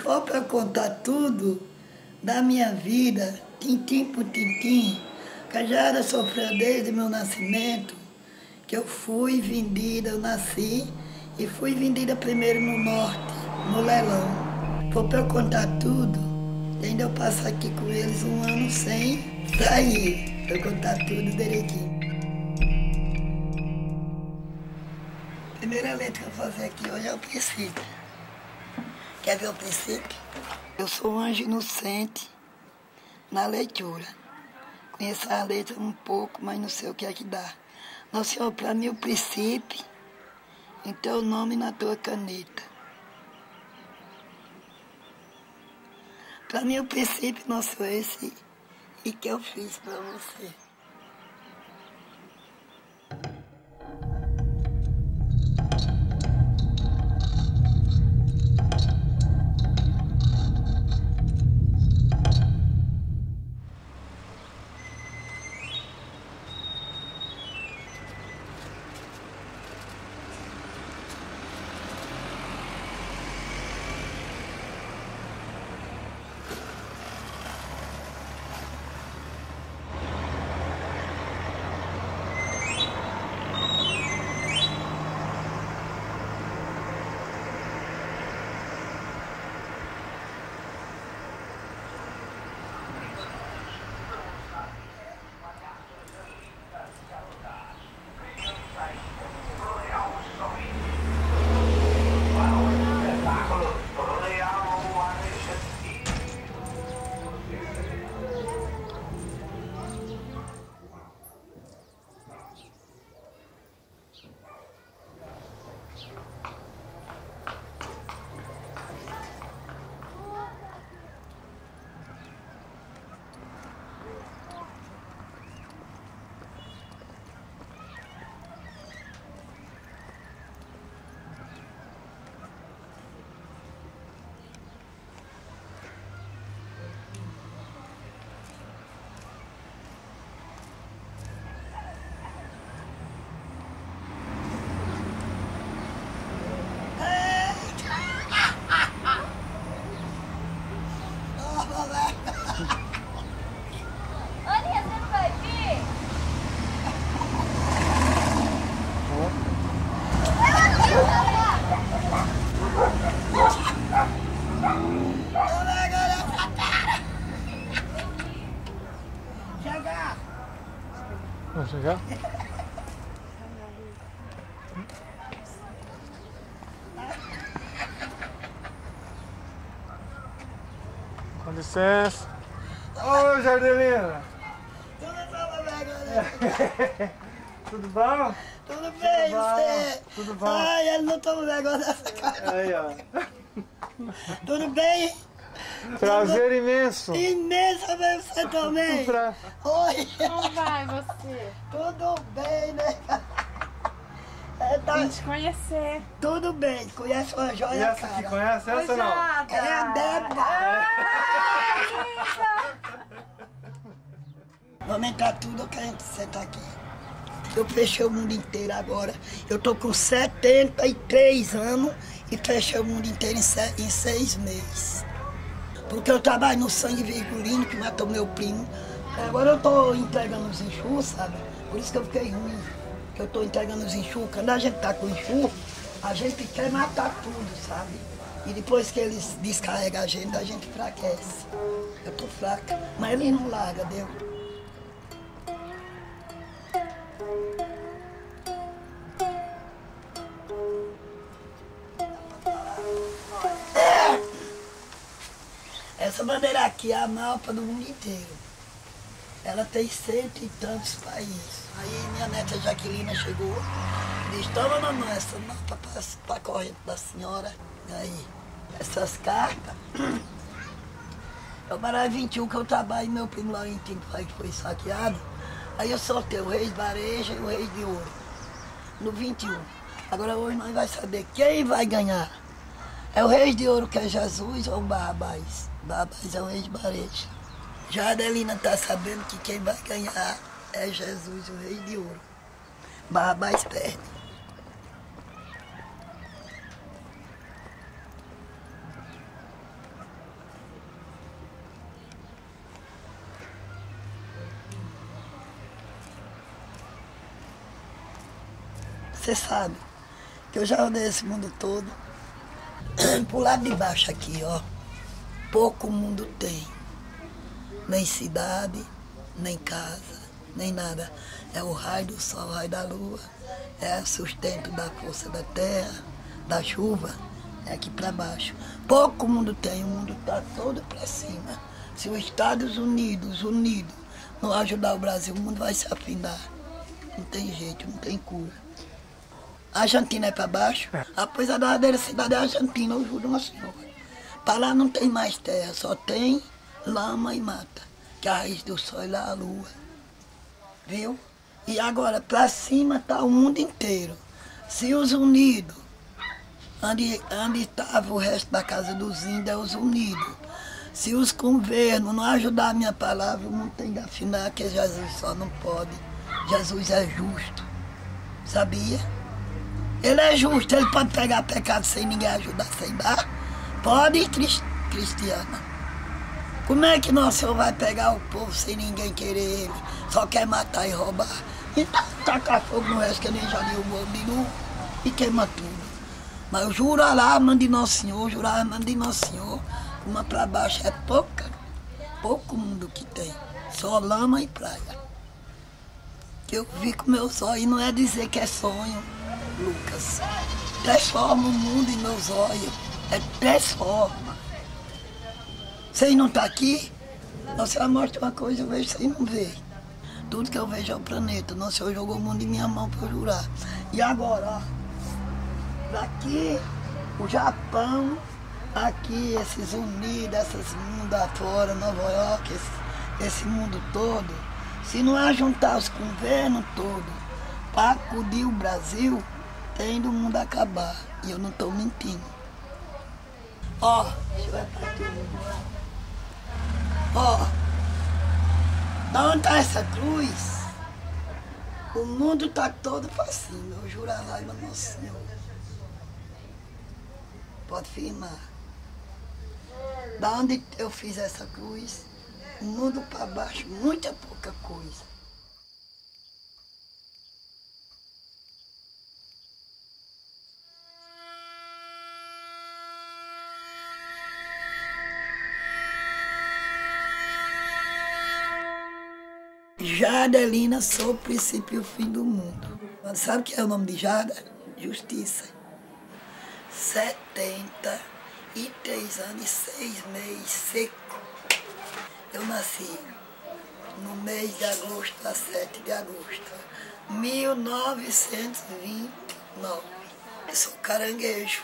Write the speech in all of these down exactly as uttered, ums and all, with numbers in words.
for para contar tudo da minha vida, tintim por tintim, que eu já era sofreu desde meu nascimento, que eu fui vendida, eu nasci e fui vendida primeiro no norte, no leilão. For para eu contar tudo, ainda eu passo aqui com eles um ano sem sair, para eu contar tudo direitinho. A primeira letra que eu vou fazer aqui hoje é o princípio. Quer ver o princípio? Eu sou um anjo inocente na leitura. Conheço a letra um pouco, mas não sei o que é que dá. Nosso Senhor, para mim o princípio, em teu nome na tua caneta. Para mim o princípio, nosso esse, e que eu fiz para você. Vamos chegar? Com licença. Ô, Jardelina! Tudo bom? Tudo bem, Tudo você? Tudo bom? Ai, ele não toma vergonha dessa cara. Aí, ó. Tudo bem? Prazer imenso. Imenso ver você também. Pra... Oi. Como vai você? Tudo bem, né? É, tá... Vim te conhecer. Tudo bem, conhece uma E joia, essa cara. aqui, conhece essa ou não? Jada. É a Débora. Vamos entrar tudo, eu quero sentar aqui. Eu fechei o mundo inteiro agora. Eu tô com setenta e três anos e fechei o mundo inteiro em, se... em seis meses. Porque eu trabalho no sangue virgulino, que matou meu primo. Agora eu tô entregando os enxurros, sabe? Por isso que eu fiquei ruim. Que eu tô entregando os enxurros. Quando a gente tá com enxurro, a gente quer matar tudo, sabe? E depois que eles descarregam a gente, a gente enfraquece. Eu tô fraca. Mas eles não largam, deu? Essa bandeira aqui é a mapa do mundo inteiro. Ela tem cento e tantos países. Aí minha neta Jaquelina chegou e disse, toma mamãe, essa mapa para corrente da senhora. E aí, essas cartas. Eu baralho vinte e um que eu trabalho, meu primo lá em Timpai que foi saqueado. Aí eu soltei o Rei de Bareja e o Rei de Ouro. No vinte e um. Agora hoje nós vamos saber quem vai ganhar. É o Rei de Ouro que é Jesus ou o Barrabás? Barrabás é o Rei de Bareja. Já a Adelina está sabendo que quem vai ganhar é Jesus, o Rei de Ouro. Barrabás perde. você sabe que eu já rodei esse mundo todo. Por lado de baixo aqui, ó, pouco mundo tem. Nem cidade, nem casa, nem nada. É o raio do sol, o raio da lua, é o sustento da força da terra, da chuva, é aqui para baixo. Pouco mundo tem, o mundo está todo para cima. Se os Estados Unidos, unidos, não ajudar o Brasil, o mundo vai se afindar. Não tem jeito, não tem cura. A Argentina é para baixo, após a verdadeira cidade é a Argentina, eu juro uma senhora. Para lá não tem mais terra, só tem lama e mata, que é a raiz do sol e lá a lua. Viu? E agora, para cima está o mundo inteiro. Se os unidos, onde, onde estava o resto da casa dos índios, é os unidos. Se os governos não ajudar a minha palavra, o mundo tem que afinar que Jesus só não pode. Jesus é justo. Sabia? Ele é justo, ele pode pegar pecado sem ninguém ajudar, sem dar. Pode, cristiana. Como é que nosso Senhor vai pegar o povo sem ninguém querer ele? Só quer matar e roubar. Então tacar fogo no resto que nem já deu o mundo de novo e queima tudo. Mas eu juro lá, mande Nosso Senhor, jurar, mande Nosso Senhor. Uma para baixo é pouca, pouco mundo que tem. Só lama e praia. Que eu vi com meus olhos, não é dizer que é sonho, Lucas. Transforma o mundo em meus olhos. É transforma. Vocês não estão aqui? Nossa Senhora mostra uma coisa, eu vejo, vocês não veem. Tudo que eu vejo é o planeta. Nossa Senhora jogou o mundo em minha mão para eu jurar. E agora, ó, daqui o Japão, aqui esses unidos, esses mundos afora, Nova York, esse, esse mundo todo, se não ajuntar os governos todos para acudir o Brasil, tem do mundo acabar. E eu não estou mentindo. Ó, deixa eu ver pra tu. Ó, da onde está essa cruz? O mundo está todo para cima. Eu juro a raiva do Nosso Senhor. Pode firmar. Da onde eu fiz essa cruz, o mundo para baixo, muita pouca coisa. Jadelina, sou o princípio e o fim do mundo. Sabe o que é o nome de Jada? Justiça. setenta e três anos e seis meses seco. Eu nasci no mês de agosto, a sete de agosto, mil novecentos e vinte e nove. Eu sou caranguejo.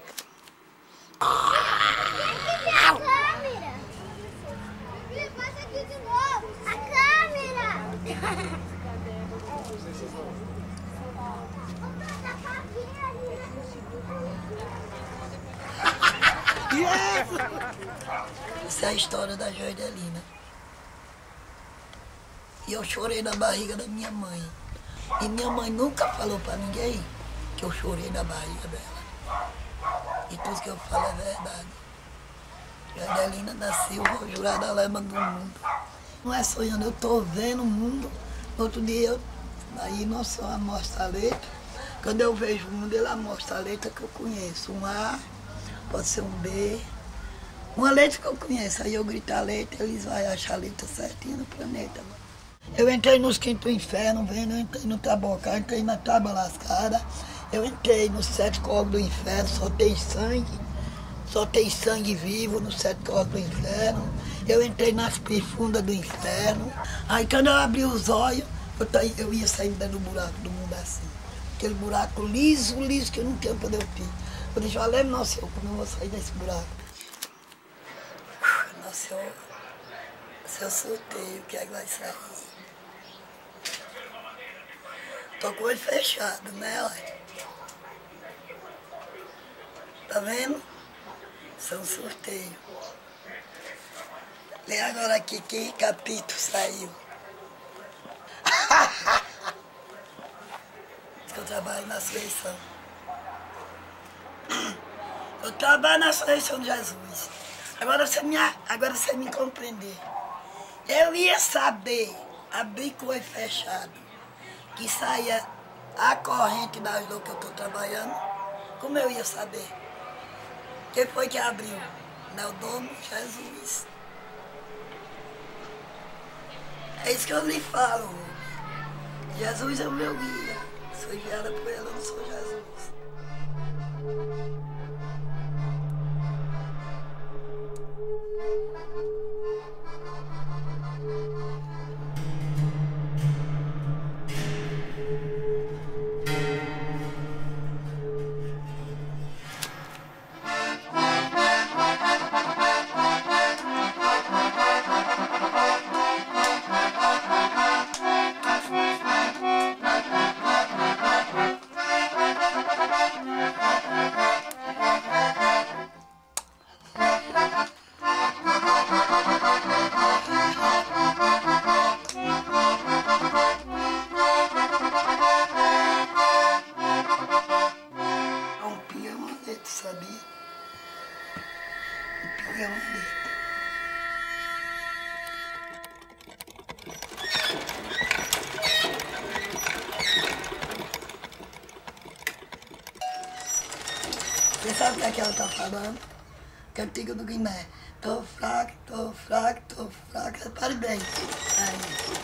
Essa é a história da Joidelina. E eu chorei na barriga da minha mãe. E minha mãe nunca falou pra ninguém que eu chorei na barriga dela. E tudo que eu falo é verdade. Joidelina nasceu, vou jurar da lema do mundo. Não é sonhando, eu tô vendo o mundo. No outro dia, eu, aí Nossa Senhora mostra a letra. Quando eu vejo o mundo, ela mostra a letra que eu conheço. Um A, pode ser um B. Uma letra que eu conheço, aí eu grito a letra, eles vão achar a letra certinha no planeta. Eu entrei nos quinto inferno, vendo, eu entrei no Tabocá, entrei na Tábua Lascada, eu entrei nos sete corpos do inferno, só tem sangue, só tem sangue vivo nos sete corpos do inferno. Eu entrei nas profundas do inferno, aí quando eu abri os olhos, eu, eu ia sair do buraco do mundo assim. Aquele buraco liso, liso, que eu não tinha poder ouvir. Eu disse, olha, Nossa Senhor, como eu vou sair desse buraco? Nossa Senhor, se eu sorteio, o que é que vai sair? Tô com o olho fechado, né, olha? Tá vendo? Isso é um sorteio. Lê agora aqui que capítulo saiu. Eu trabalho na ressurreição. Eu trabalho na ressurreição de Jesus. Agora você me, agora você me compreender. Eu ia saber, abrir com o olho fechado, que saia A corrente das dores que eu estou trabalhando, como eu ia saber? Quem foi que abriu? Neodomo Jesus. É isso que eu lhe falo. Jesus é o meu guia. Sou enviada por ele, eu não sou Jesus. Um pio é um aneto, sabia? Um pio é um aneto. Você sabe o que é que ela tá falando? Cantigo do Guiné. Tô fraco, tô fraco, tô fraco. Pare bem. Aí.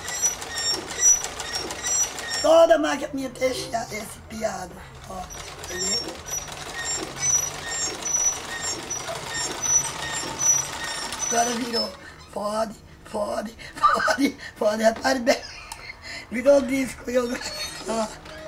Toda máquina minha tem esse, esse piado. Ó, entendeu? Agora virou. Fode, fode, fode, fode. Repare bem. Virou disco. Eu... Ó.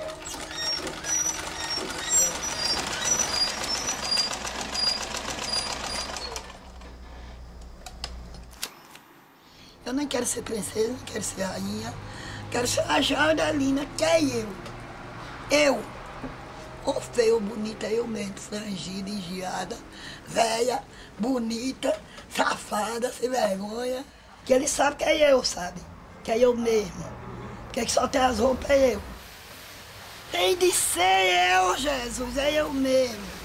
Eu não quero ser princesa, não quero ser rainha. Quero ser a Jardelina, que é eu. Eu. Ou feio ou bonita, eu mesmo. Frangida, engiada, velha, bonita, safada, sem vergonha. Que ele sabe que é eu, sabe? Que é eu mesmo. Que só tem as roupas é eu. Tem de ser eu, Jesus, é eu mesmo.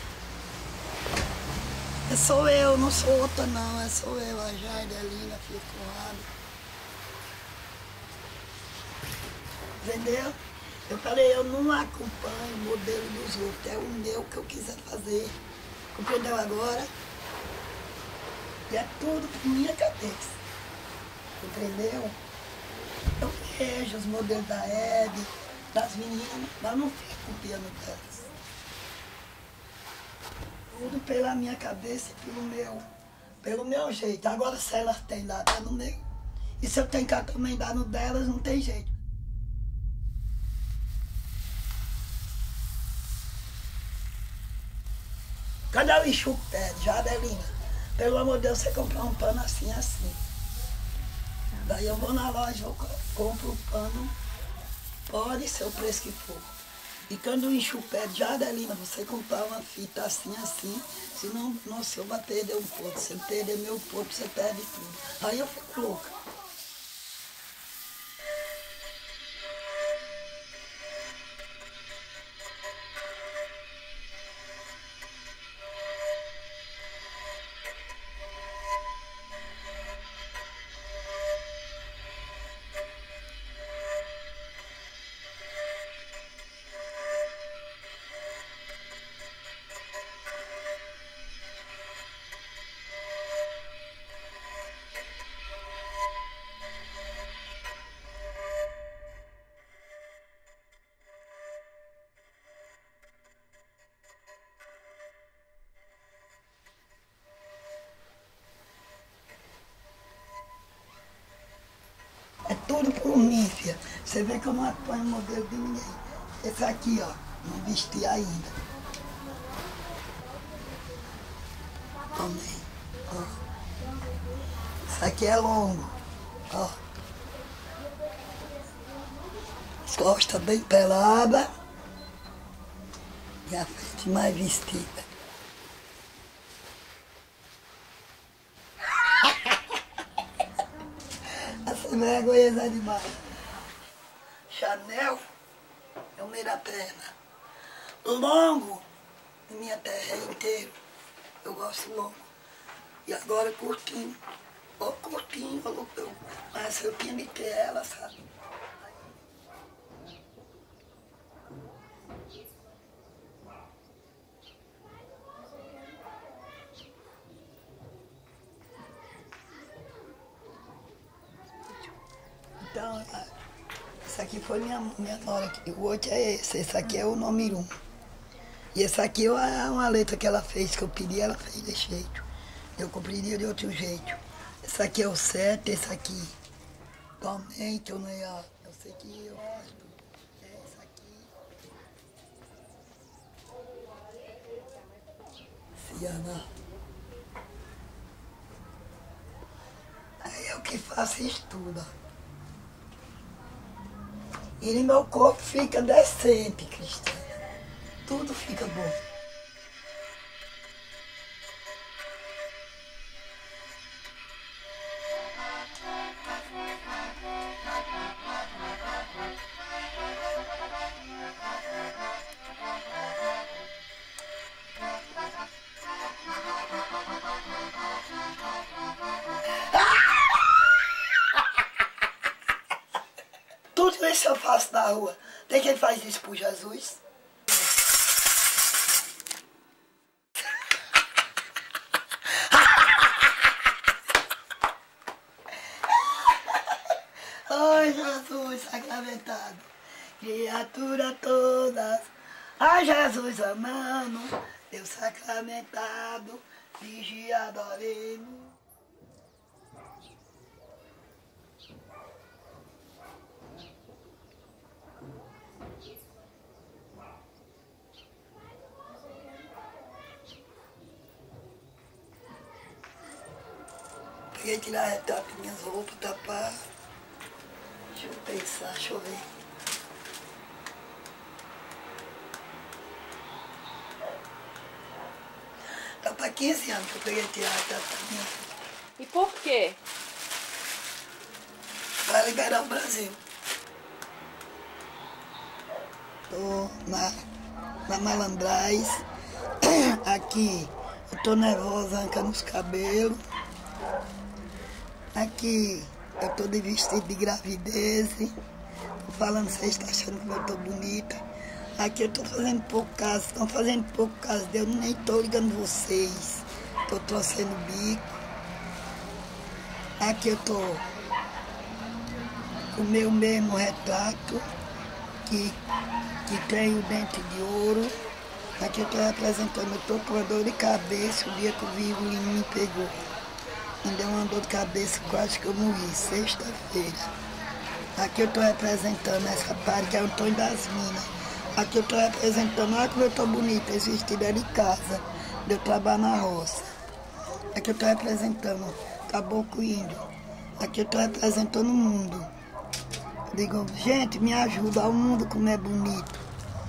É sou eu, não sou outra não, é sou eu, a Jardelina, filha Conrado. Entendeu? Eu falei, eu não acompanho o modelo dos outros, é o meu que eu quiser fazer. Compreendeu agora? E é tudo por minha cabeça. Entendeu? Eu vejo os modelos da Hebe, das meninas, mas não fico copiando delas. Tudo pela minha cabeça e pelo meu, pelo meu jeito. Agora se elas têm lá, tá no meu. E se eu tenho que também dar no delas, não tem jeito. Cadê o enxugo pé, Jardelina? Pelo amor de Deus, você comprar um pano assim, assim. Daí eu vou na loja, eu compro o pano, pode ser o preço que for. E quando enche o pé de Jardelina, você comprar uma fita assim, assim, senão, nossa, eu vou perder um ponto. Se eu perder meu ponto, você perde tudo. Aí eu fico louca. É tudo por mim, filha. Você vê que eu não apanho modelo de ninguém. Esse aqui, ó, não vesti ainda. Também, ó. Isso aqui é longo, ó. As costas bem peladas. E a frente mais vestida. Essa vergonha é demais. Chanel é o meio da perna. Longo, minha terra é inteiro. Eu gosto longo. E agora curtinho. Ou curtinho, ou eu, mas eu tinha de ter ela, sabe? Não, esse aqui foi minha, minha nora. O outro é esse. Esse aqui é o número um. E esse aqui é uma letra que ela fez, que eu pedi, ela fez desse jeito. Eu compreendia de outro jeito. Esse aqui é o sete, esse aqui. Também, que eu não ia. Eu sei que eu gosto. É esse aqui. Ciana. Aí eu que faço estudo. E no meu corpo fica decente, Cristina. Tudo fica bom. Tudo isso eu faço na rua. Tem quem faz isso por Jesus? Ai, Jesus sacramentado, criatura todas. Ai, Jesus amamos, Deus sacramentado, vigia, adoremos. Peguei tirar retrato de minhas roupas, tapar. Deixa eu pensar, deixa eu ver. Tá para quinze anos que eu peguei tirar retrato da minha roupa. E por quê? Para liberar o Brasil. Tô na, na malandragem. Aqui eu tô nervosa, arrancando os cabelos. Aqui eu tô de vestido de gravidez. Tô falando, vocês estão achando que eu tô bonita. Aqui eu tô fazendo pouco caso, estão fazendo pouco caso de eu, nem tô ligando vocês. Tô torcendo o bico. Aqui eu tô com o meu mesmo retrato, que, que tem o dente de ouro. Aqui eu tô representando, eu tô com a dor de cabeça, o dia que o vírus me pegou. Me deu uma dor de cabeça, quase que eu morri, sexta-feira. Aqui eu tô representando essa parte que é o Antônio das Minas. Aqui eu tô representando, olha como eu tô bonita, esse vestido é de casa, de eu trabalho na roça. Aqui eu tô representando Caboclo Índio. Aqui eu tô representando o mundo. Eu digo, gente, me ajuda ao mundo como é bonito.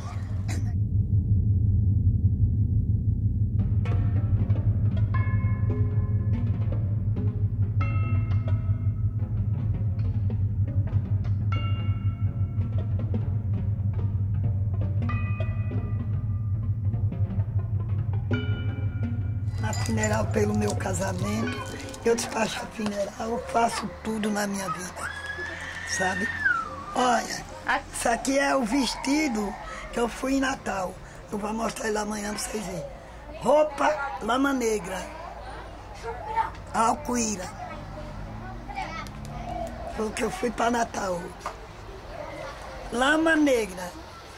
A funeral pelo meu casamento, eu despacho a funeral, eu faço tudo na minha vida, sabe? Olha, isso aqui é o vestido que eu fui em Natal. Eu vou mostrar ele amanhã pra vocês verem. Roupa, lama negra, alcoíra. Foi o que eu fui para Natal. Lama negra.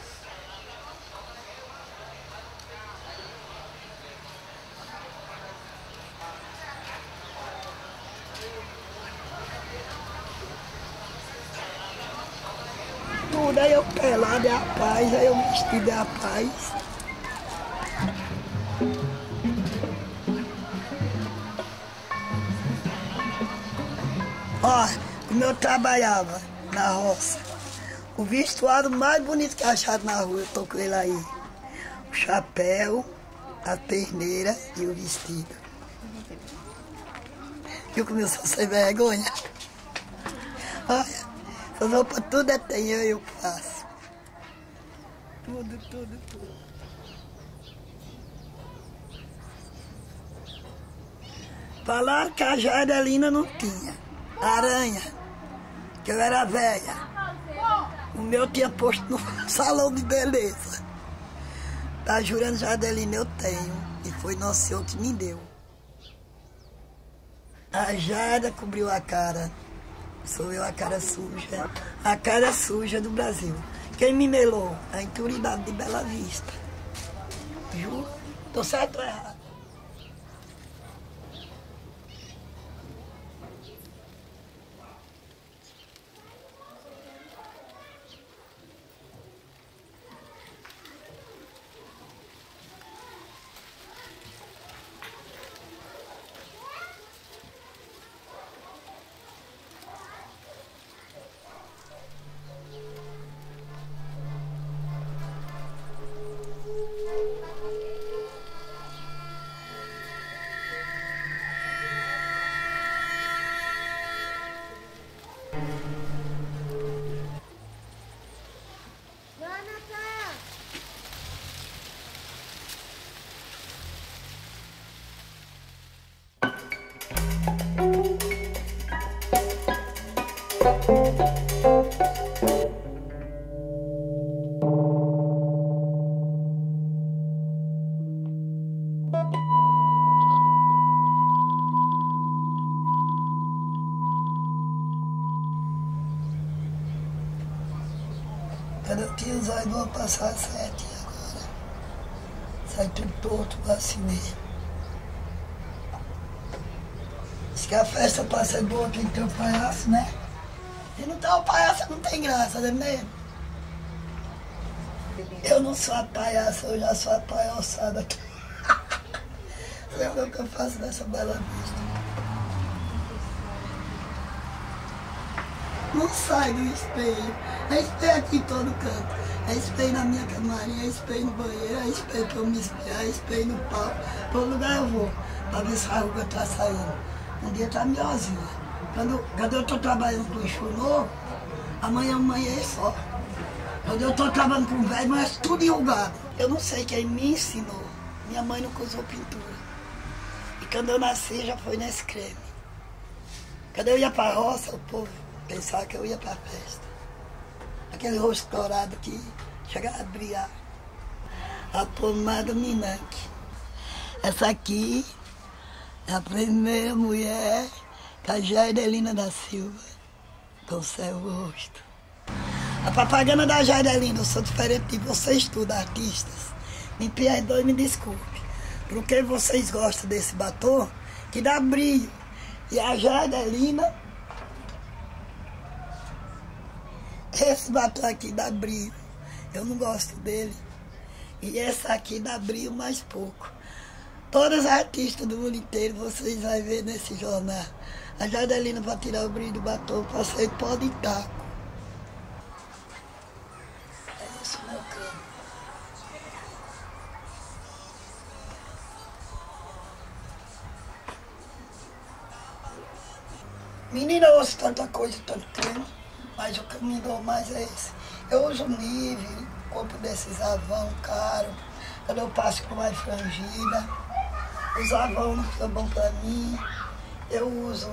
Tudo, aí eu pelado é a paz, aí eu vestido é a paz. Ó, como eu trabalhava na roça, o vestuário mais bonito que eu achava na rua, eu tô com ele aí. O chapéu, a perneira e o vestido. Viu como eu sou sem vergonha? Olha. Essas roupas tudo é tem, eu, eu faço. Tudo, tudo, tudo. Falaram que a Jardelina não tinha. Aranha, que eu era velha. O meu tinha posto no salão de beleza. Tá jurando, Jardelina, eu tenho. E foi Nosso Senhor que me deu. A Jada cobriu a cara. Sou eu a cara suja, a cara suja do Brasil. Quem me melou? A autoridade de Bela Vista. Juro? Tô certo ou errado? Quando eu tinha os olhos, vou passar sete agora. Sai tudo torto, vacinei. Diz que a festa pra ser boa tem que ter o palhaço, né? Se não tem o palhaço, não tem graça, não é mesmo? Eu não sou a palhaça, eu já sou a palhaçada. Você vê o que eu faço nessa Bela Vista. Não sai do espelho. É espelho aqui em todo canto. É espelho na minha camarinha, é espelho no banheiro, é espelho pra eu me espelhar, é espelho no pau. Todo lugar eu vou, pra ver se a ruga tá saindo. Um dia tá melhorzinho. Quando, quando eu tô trabalhando com enxo novo, amanhã amanhã é só. Quando eu tô trabalhando com velho, mas tudo enrugado. Eu não sei quem me ensinou. Minha mãe nunca usou pintura. E quando eu nasci já foi nesse creme. Quando eu ia pra roça, o povo pensava que eu ia pra festa. Aquele rosto dourado que chegava a brilhar. A pomada Minanque. Essa aqui é a primeira mulher que a Jaidelina da Silva conserva o rosto. A propaganda da Jaidelina, eu sou diferente de vocês tudo, artistas. Me perdoe e me desculpe. Porque vocês gostam desse batom que dá brilho. E a Jaidelina, esse batom aqui dá brilho. Eu não gosto dele. E essa aqui dá brilho mais pouco. Todas as artistas do mundo inteiro vocês vão ver nesse jornal. A Jaidelina, para tirar o brilho do batom, passei pó de taco. É isso, meu creme. Menina, eu uso tanta coisa, tanto creme, mas o que me dou mais é esse. Eu uso Nive, compro desses Avon caro, quando eu passo com mais frangida. Os Avon não ficam bons pra mim. Eu uso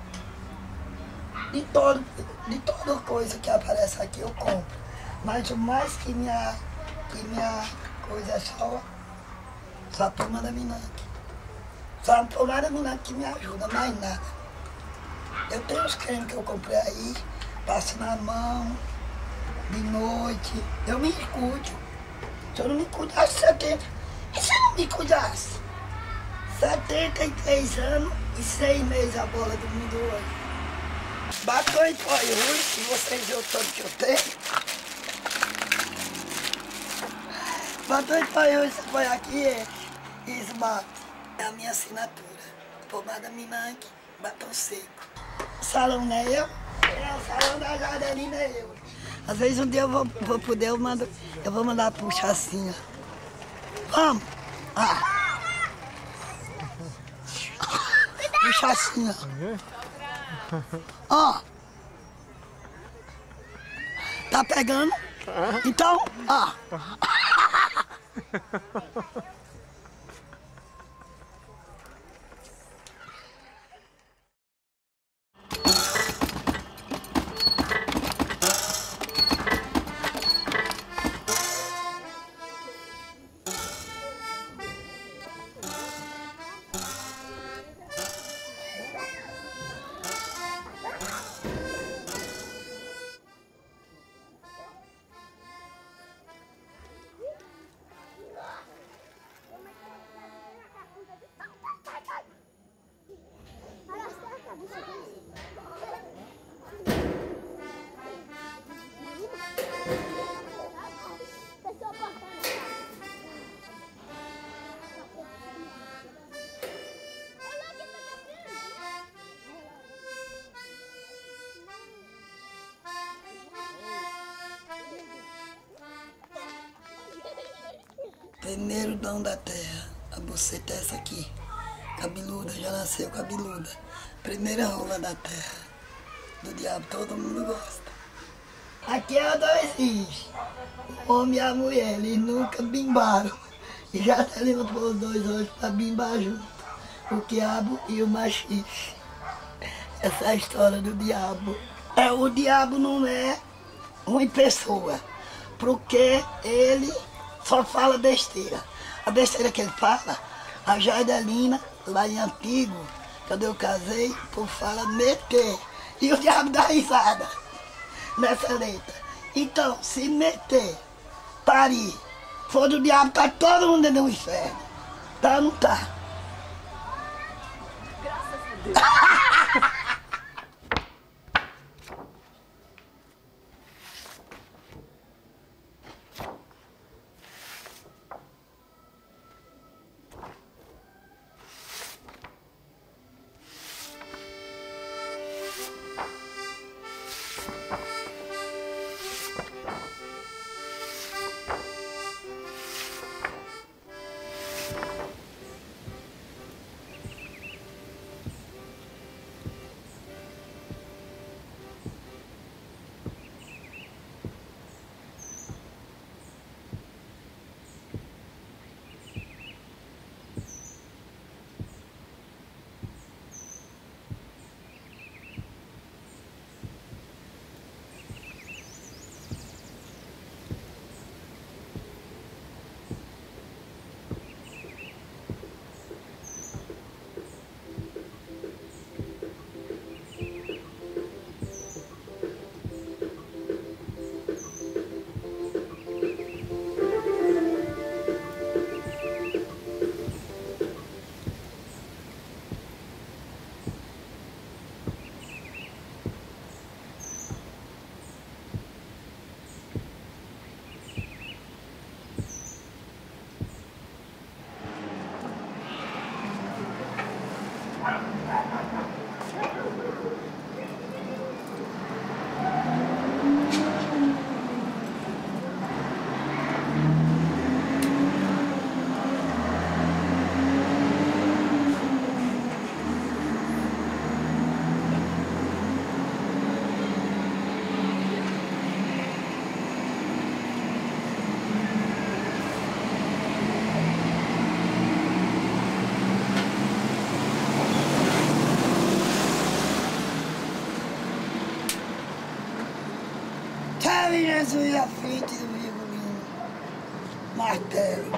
de, todo, de toda coisa que aparece aqui, eu compro. Mas o mais que minha, que minha coisa é só, só a pomada Minanque. Só a pomada Minanque que me ajuda, mais nada. Eu tenho os cremes que eu comprei aí, passo na mão, de noite. Eu me cuido. Se eu não me cuidasse, setenta. E se eu não me cuidasse? setenta e três anos e seis meses a bola do mundo hoje. Batom em pó e ruim, se vocês verem o tanto que eu tenho. Batom em pó e ruim, você põe aqui e esmaga. É a minha assinatura. Pomada Minanque, batom seco. O salão não é eu? É, o salão da Jaidelina é eu. Às vezes um dia eu vou, vou poder, eu, mando, eu vou mandar puxar assim, ó. Vamos! Ah. Puxa assim, ó. Ó. Tá pegando? Então, ó. Primeiro dom da terra. A buceta é essa aqui. Cabeluda, já nasceu cabeluda. Primeira rola da terra. Do diabo, todo mundo gosta. Aqui é dois rios. O homem e a mulher, eles nunca bimbaram. E já se levantou os dois hoje para bimbar junto. O diabo e o machixe. Essa é a história do diabo. É, o diabo não é uma pessoa, porque ele só fala besteira. A besteira que ele fala, a Jaidelina, lá em Antigo, quando eu casei, o povo fala meter. E o diabo dá risada nessa letra. Então, se meter, parir, for do diabo, tá todo mundo dentro do inferno. Tá ou não tá? Graças a Deus. Sabe Jesus à frente do violino, martelo.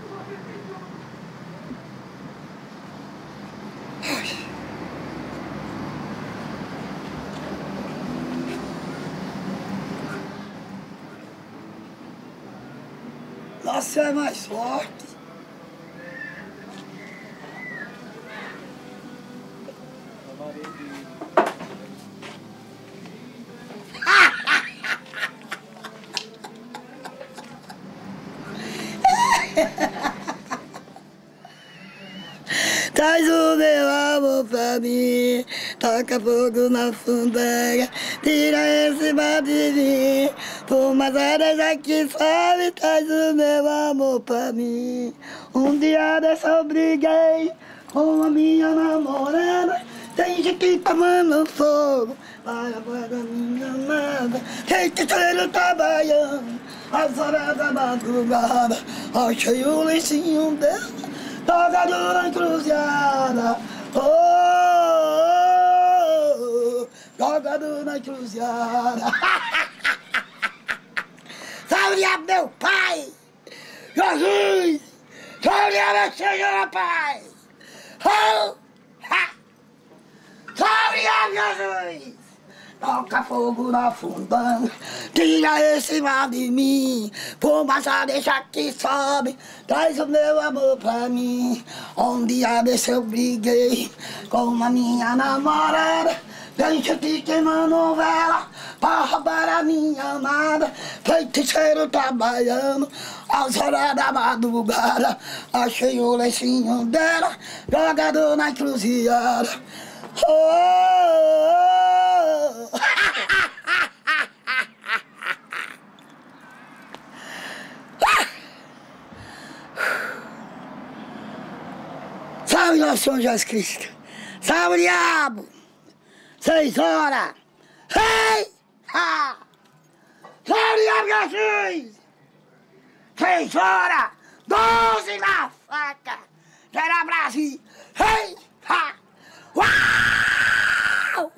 Nossa, é mais forte. Traz o meu amor pra mim, toca fogo na fundanha, tira esse mal de mim, fumas areia que sobe, traz o meu amor pra mim. Um dia dessa eu briguei com a minha namorada, tem gente que tomando fogo, para a voz da minha amada, tem que ser trabalhando, às horas da madrugada, achei o lencinho dela. Jogado na encruzilhada, oh, oh, oh, jogado na encruzilhada. Salve a meu pai, Jesus, salve a meu Senhor, Pai. Oh, ha. Salve a Jesus. Toca fogo na fundanga, tira esse mal de mim, fumaça deixa que sobe, traz o meu amor pra mim. Um dia desse eu briguei com a minha namorada, deixa te queimando vela, pra roubar a minha amada, feiticeiro trabalhando, às horas da madrugada, achei o lencinho dela, jogado na encruzilhada. Oh, oh, oh. Salve nosso Senhor Jesus Cristo. Salve, diabo. Seis horas. Hey! Ha! Salve, diabo, Jesus. Seis horas. Doze na faca. Será Brasil. Hey! Ha! Uau!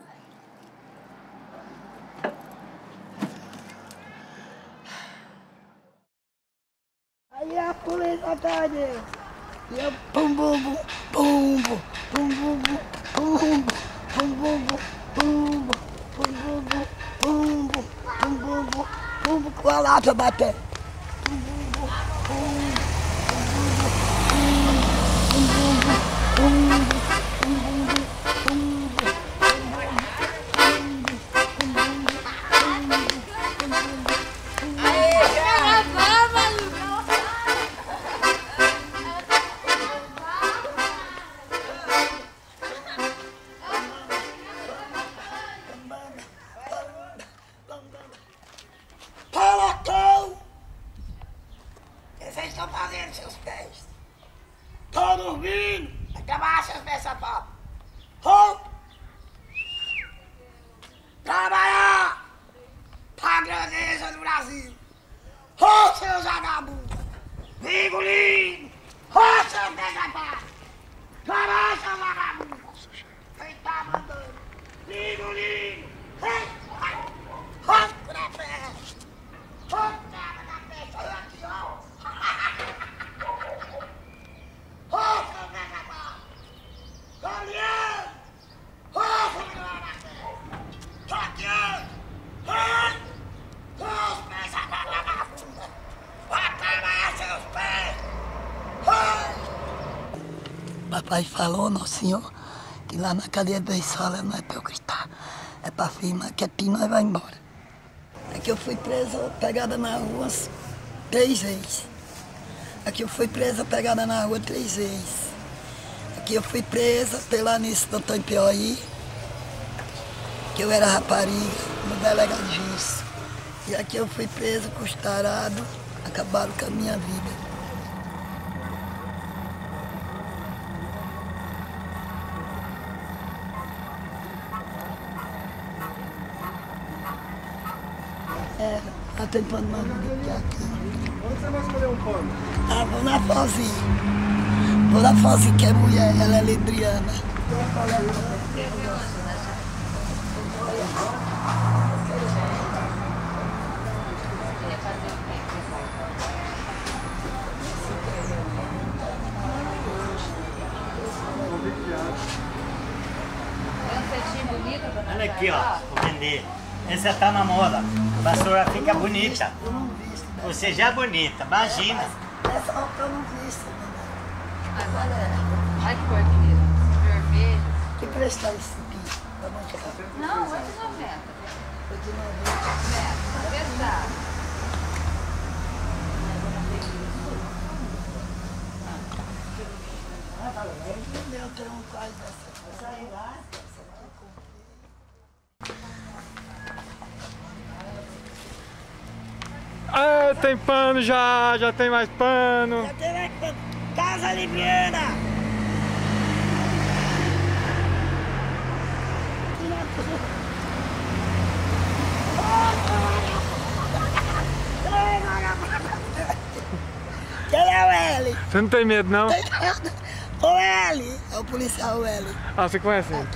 Aí a polícia tá ali. E eu pum bum bum, pum bum, pum bum bum, pum bum, pum bum bum, pum bum, pum bum bum, pum bum, pum bum bum, pum bum, com a lata bater. Pum bum bum, pum bum, pum bum bum, pum bum bum, pum bum bum, pum bum bum, Pelotão! O que vocês estão fazendo, seus pés? Estão dormindo? Acabar seus pés, sapato! Vão! Trabalhar! Pra grandeza do Brasil! Ô, seus vagabundos! Vivo lindo! Ô, seus pés, sapato! Trabalhar, seus vagabundos! Quem tá mandando? Vivo lindo! Ei! Ô, na pé! Ô, na pé! Olha aqui, ó! Ô, seu pés, sapato! Gabriel! Ô, seu pés, sapato! Tô aqui! Ai! Seus pés, sapato, vagabunda! Vai trabalhar seus pés! Ai! Papai falou, nosso senhor, que lá na cadeia da escola não é pra eu gritar, é pra firmar quietinho, nós vai embora. Aqui eu fui presa, pegada na rua três vezes. Aqui eu fui presa, pegada na rua três vezes. Aqui eu fui presa pela Anice do Antônio Piauí, que eu era rapariga, no delegado Gilson. E aqui eu fui presa, custarado, acabaram com a minha vida. É, tá tentando mais do que aqui. Onde você vai escolher um pano? Ah, vou na Fozinha. Vou na Fozinha, que é mulher, ela é Lidriana. Olha aqui, ó, vou vender. Essa tá na moda. A vassoura fica bonita. Eu não visto. Você já é bonita, imagina. Essa roupa eu não visto. Olha que cor, querida. Vermelho. Que preço tá esse bicho? Tá bom, que tá? Não, oito e noventa. Foi de noventa. É, pesado. Eu tenho um quase dessa. Sai lá. Ah, tem pano já, já tem mais pano. Já tem mais pano. Casa Libriana. Quem é o L? Você não tem medo, não? Tem nada. O L. É o policial L. Ah, você conhece ele?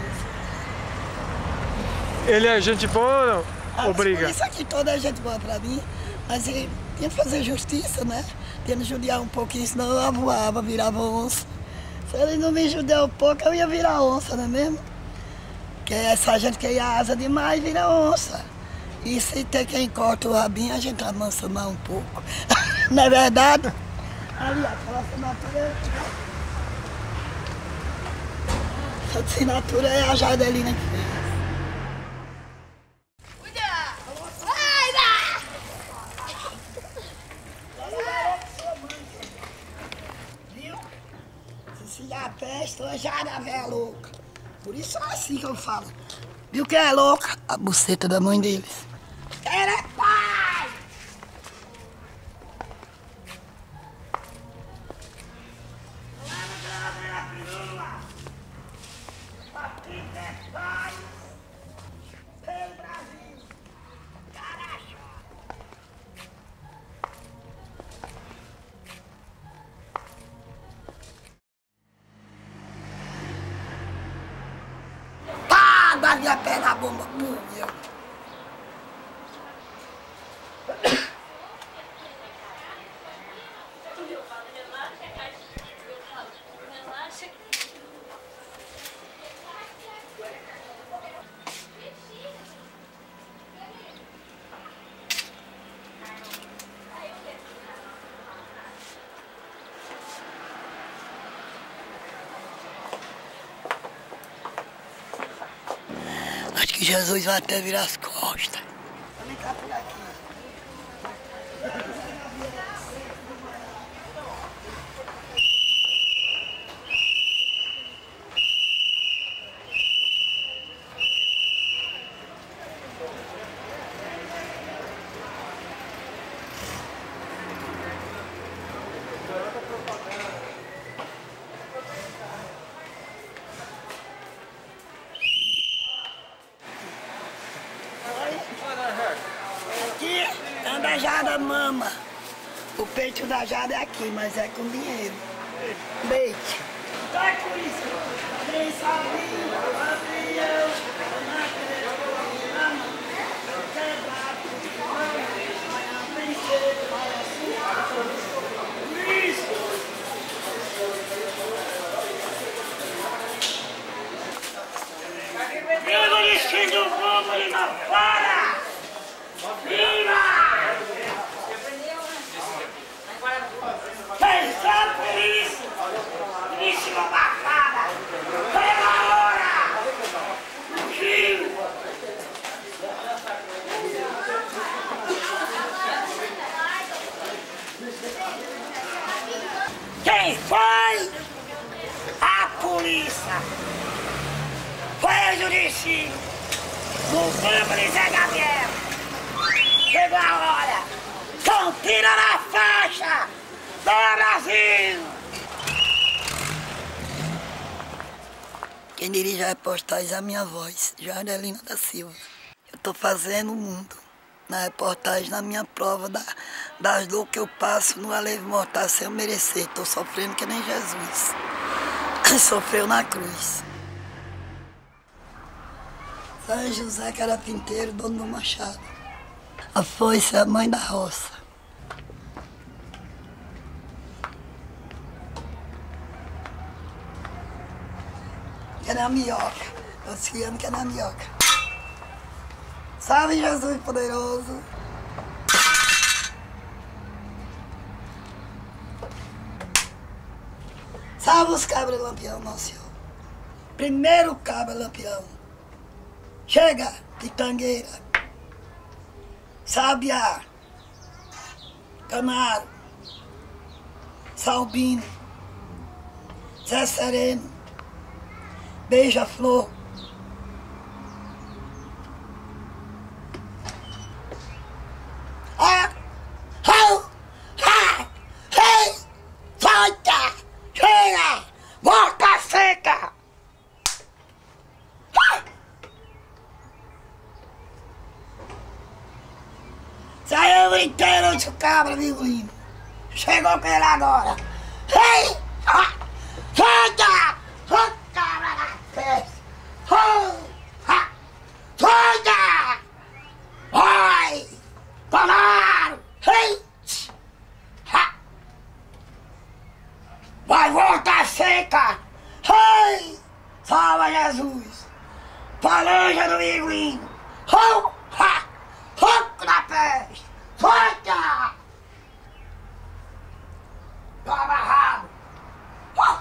Ele é gente boa ou não? Ah, Ou briga? Isso aqui toda é gente boa pra mim, mas ele tinha que fazer justiça, né? Tinha que judiar um pouquinho, senão eu voava, virava onça. Se ele não me judiar um pouco, eu ia virar onça, não é mesmo? Porque essa gente que ia asa demais, vira onça. E se tem quem corta o rabinho, a gente amansa mais um pouco. Não é verdade? Ali, aquela assinatura. Essa assinatura é a Jardelina que fez. Viu? Se se a peste, hoje a velha louca. Por isso é assim que eu falo. Viu que é louca? A buceta da mãe deles. Era pai! bati a pé na bomba, pum, eu. Acho que Jesus vai até virar as costas. Vamos entrar por aqui. Aqui é onde a Jada mama. O peito da Jada é aqui, mas é com dinheiro. Leite. Tá com isso. Quem sabe, Gabriel, na terra, na mão. Quebrado, vai a princesa, vai a sua. Isso. Viva o destino do povo de lá fora! Viva! Pensa a polícia! Polícia abafada! Pela hora! Giro! Quem foi? A polícia! Foi o judiciário! No campo de Zé Gabriel! Chegou a hora! Então tira na faixa! Do Brasil! Quem dirige a reportagem é a minha voz, Jardelina da Silva. Eu estou fazendo o mundo na reportagem, na minha prova da, das dores que eu passo no alívio mortal sem eu merecer. Estou sofrendo que nem Jesus. Sofreu na cruz. São José Carapinteiro, dono do machado. A foice é a mãe da roça. Que é na minhoca. Eu te amo que é na minhoca. Salve Jesus poderoso. Salve os cabras lampião, nosso Senhor. Primeiro cabra lampião. Chega, pitangueira, sabiá, Camaro, Salbino, Zé Sereno, Beija-Flor. Ah, ah, ah, ei, solta, chega, boca seca. Saiu inteiro de cabra, amigo lindo. Chegou com ele agora. Ei! Ha! Solta! Solta, cabra na festa! Ha! Solta! Vai! Claro! Ei! Ha! Vai voltar seca! Ei! Salva Jesus! Falange do amigo lindo! Ha! Ha! Foco na peste! Solta! Tô amarrado! Oh!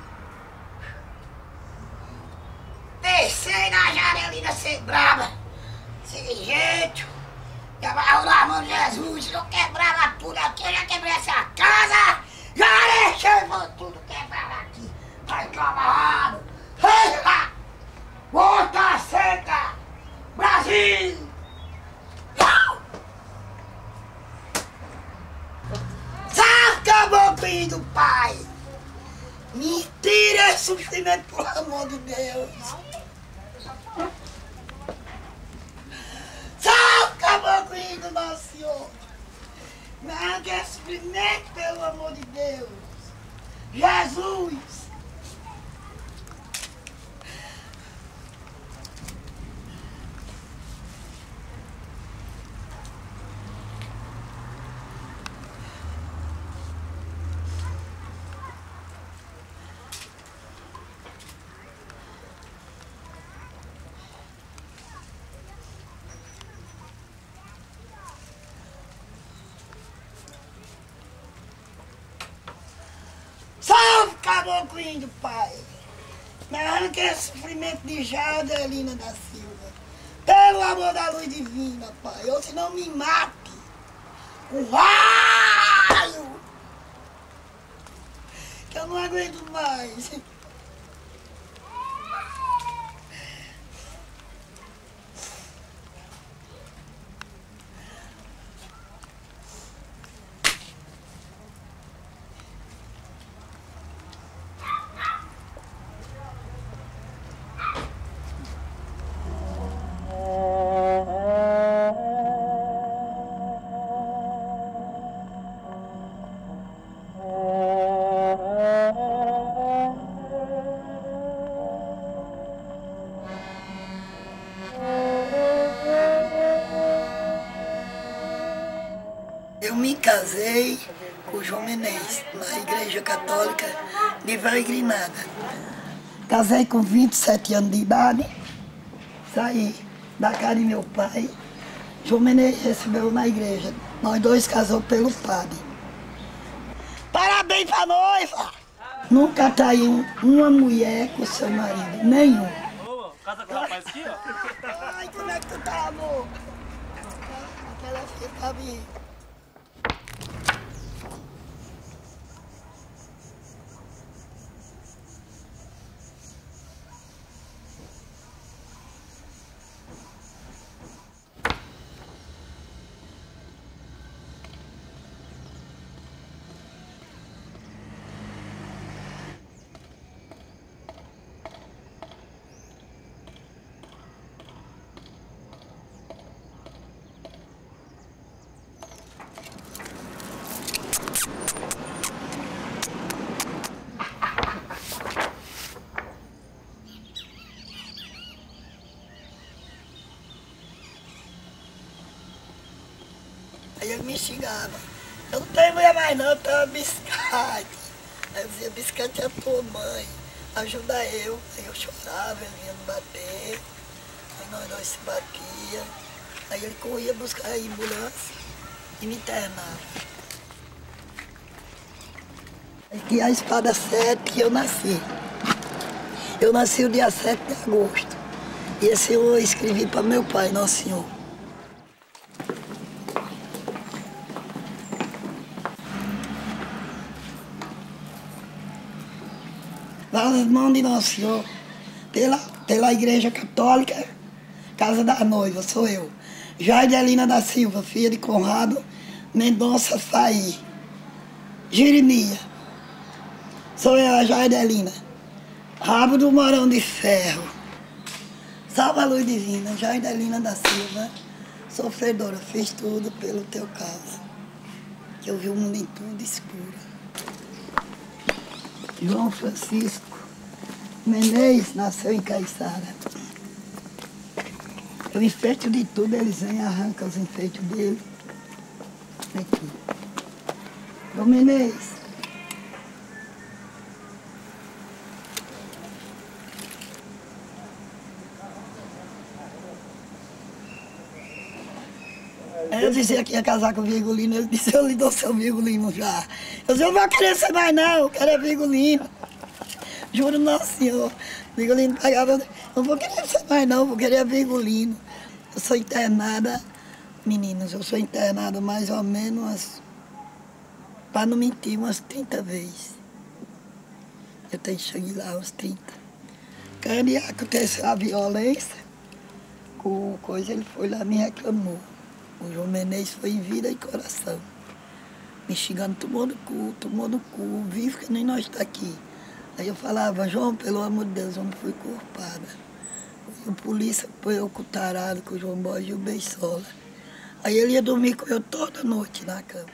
Pensei na Jardelina ser brava! Sem jeito! Me amarrou na mão de Jesus! Não quebrava tudo aqui! Eu já quebrei essa casa! Já deixei tudo quebrado aqui! Tá tô amarrado! Eita! Volta seca! Brasil! Acabou, filho do pai! Me tira esse sofrimento, pelo amor de Deus! Acabou, filho do nosso Senhor! Me arranque esse sofrimento, pelo amor de Deus! Jesus! amor com o índio, pai. Me arranque esse sofrimento de Jardelina da Silva. Pelo amor da luz divina, pai. Ou se não me mate. Um raio! Que eu não aguento mais. Eu me casei com o João Menezes, na Igreja Católica de Vaigrinada. Casei com vinte e sete anos de idade, saí da casa de meu pai. João Menezes recebeu na igreja. Nós dois casamos pelo padre. Parabéns pra noiva! Nunca traiu uma mulher com seu marido, nenhum. Ô, casa com o rapaz aqui, ó. Ai, como é que tu tá, amor? Aquela filha tá viva. Aí ele me xingava. Eu não tenho mulher mais não, eu tenho biscate. Aí eu dizia, biscate é a tua mãe, ajuda eu. Aí eu chorava, ele vinha me bater. Aí nós dois se batia. Aí ele corria buscar a ambulância e me internava. Aqui a espada sete que eu nasci. Eu nasci o dia sete de agosto. E esse eu escrevi para meu pai, Nosso Senhor. Nas mãos de Nosso Senhor, pela, pela Igreja Católica, Casa da Noiva, sou eu. Jardelina da Silva, filha de Conrado Mendonça Faí. Jeremias, sou eu, a Jardelina. Rabo do Morão de Ferro. Salva a luz divina, Jardelina da Silva. Sofredora, fiz tudo pelo teu caso. Que eu vi o mundo em tudo escuro. João Francisco Menezes nasceu em Caiçara. Eu enfeito de tudo, eles vêm e arrancam os enfeites dele. Aqui. João Menezes. Eu dizia que ia casar com o Virgulino, ele disse, eu lhe dou seu Virgulino já. Eu disse, eu não vou querer ser mais não, eu quero é Virgulino. Juro, Nosso Senhor. Virgulino pagava, eu não vou querer ser mais não, vou querer é Virgulino. Eu sou internada, meninos, eu sou internada mais ou menos, para não mentir, umas trinta vezes. Eu tenho sangue lá, uns trinta. Quando aconteceu a violência, com coisa, ele foi lá e me reclamou. O João Menezes foi em vida e coração. Me xingando, tomou no cu, tomou no cu, vivo que nem nós está aqui. Aí eu falava, João, pelo amor de Deus, eu não fui culpada. O polícia foi eu com o tarado, com o João Borges e o Beisola. Aí ele ia dormir com eu toda noite na cama.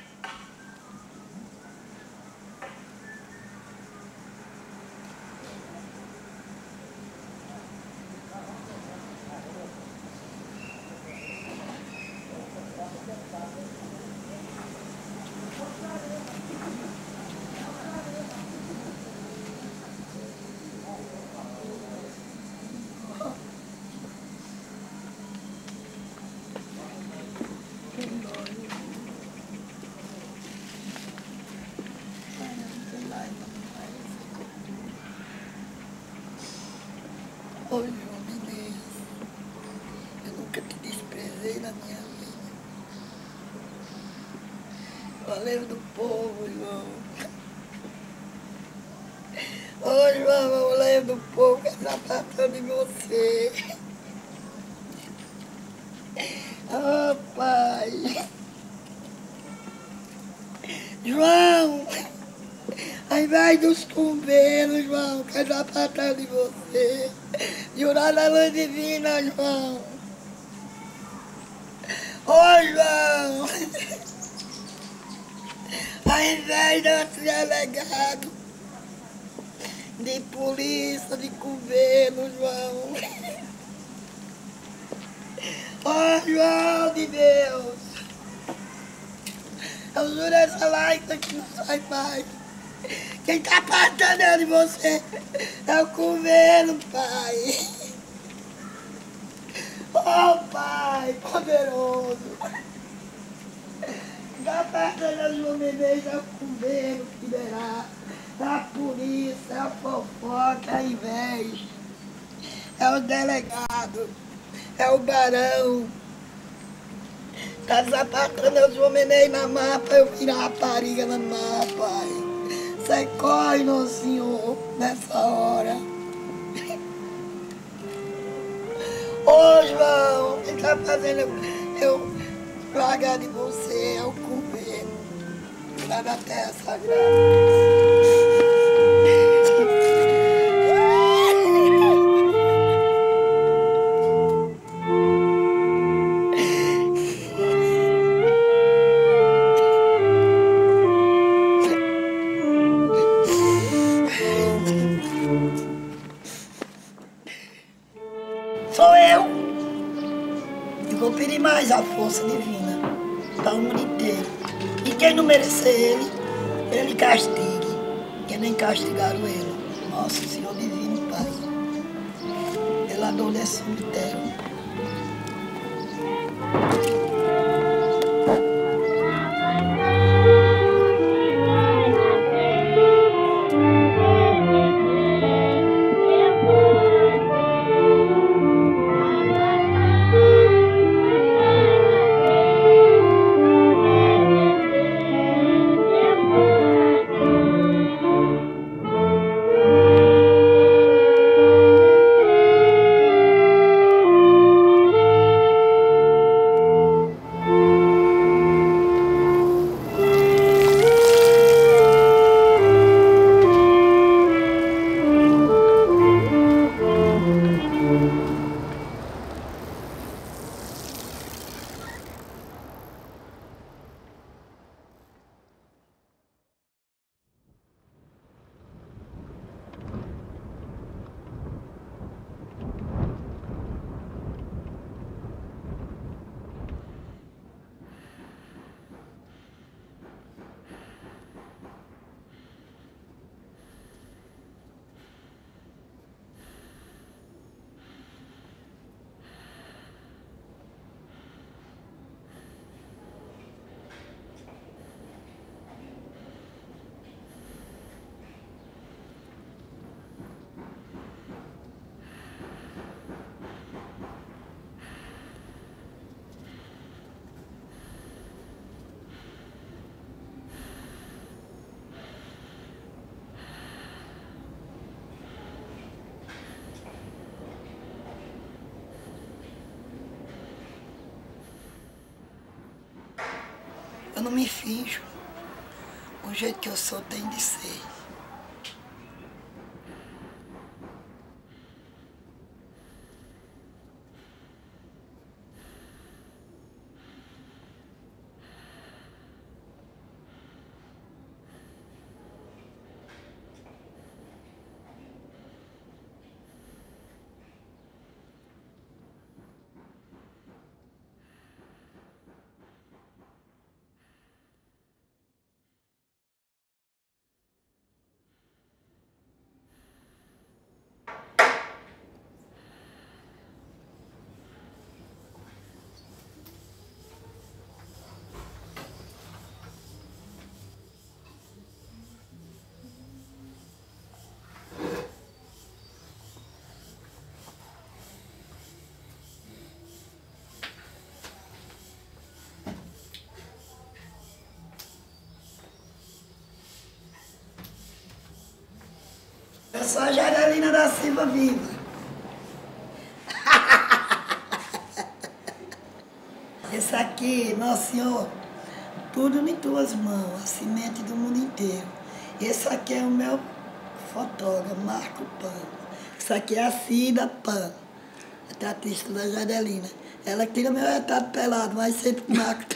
Ô João Menezes, eu nunca te desprezei na minha vida. Valeu do povo, João. Ô João, eu lembro do povo que está passando em você. Oh, pai. João, ao invés dos cumbeiros, João, que está passando em você. Jurar na luz divina, João. Ô, João. Ao invés de ser alegado de polícia, de governo, João. Ó, João de Deus. Eu juro essa lágrima que não sai mais. Quem tá passando de você é o governo, Pai. Ó, Pai poderoso. Da parte da João Menezes é o governo que liberar. É a polícia, é a fofoca, é a inveja. É o delegado, é o barão. Tá desapatando o João Menezes na mapa, eu viro a rapariga na mapa, Pai. Você corre, meu Senhor, nessa hora. Ô, João, quem tá fazendo eu largar de você é o governo lá da Terra Sagrada. Sou eu que vou pedir mais a força divina para o mundo inteiro. E quem não merecer ele, ele castigue. Que nem castigaram ele. Nosso Senhor Divino Pai. Pela dor desse cemitério. Eu não me finjo. O jeito que eu sou tem de ser. sou a Jardelina da Silva viva. Esse aqui, Nosso Senhor, tudo em tuas mãos, a semente do mundo inteiro. Esse aqui é o meu fotógrafo, Marco Pano. Isso aqui é a Cida Pano, a artista da Jardelina. Ela tira meu retrato pelado, mas sempre marco.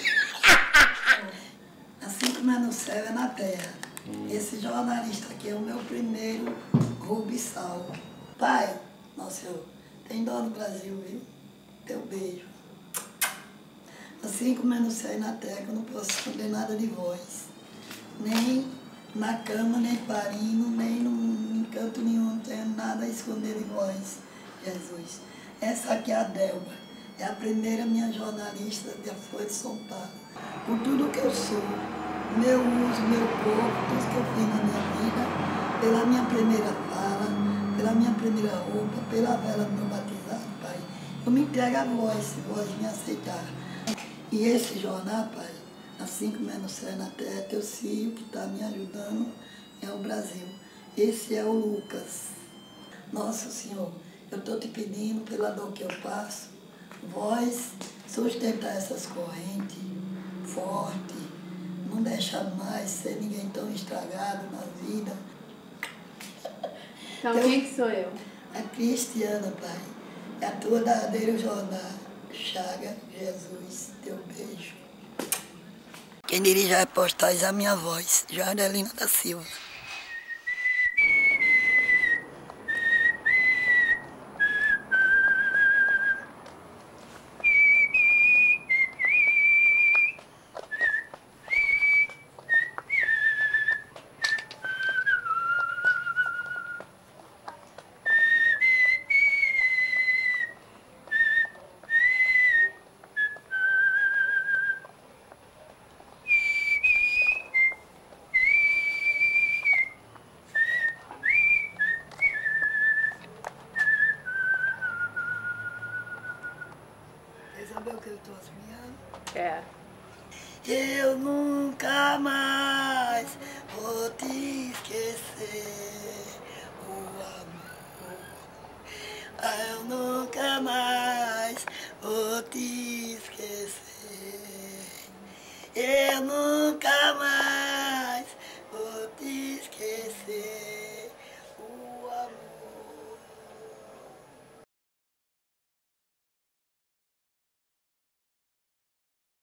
Assim como é no céu, é na terra. Esse jornalista aqui é o meu primeiro Rubissal. Pai, Nosso Senhor, tem dó no Brasil, viu? Teu beijo. Assim como é no céu e na terra, eu não posso esconder nada de vós. Nem na cama, nem parindo, nem num canto nenhum, não tenho nada a esconder de vós, Jesus. Essa aqui é a Delba, é a primeira minha jornalista da Folha de São Paulo. Por tudo que eu sou, meu uso, meu corpo, tudo que eu fiz na minha vida, pela minha primeira fala, pela minha primeira roupa, pela vela do meu batizado, Pai. Eu me entrego a vós, se vós me aceitarem. E esse jornal, Pai, assim como é no céu e na terra, é teu filho que está me ajudando, é o Brasil. Esse é o Lucas. Nosso Senhor, eu estou te pedindo, pela dor que eu passo, vós sustentar essas correntes forte, não deixar mais ser ninguém tão estragado na vida. Então, eu, quem que sou eu? A Cristiana, Pai, é a tua verdadeira jornada. Chaga, Jesus, teu beijo. Quem dirige a reportagem é a minha voz, Jardelina da Silva. Sabe o que eu estou assobiando? É. Eu nunca mais vou te esquecer, o amor. Eu nunca mais vou te esquecer. Eu nunca mais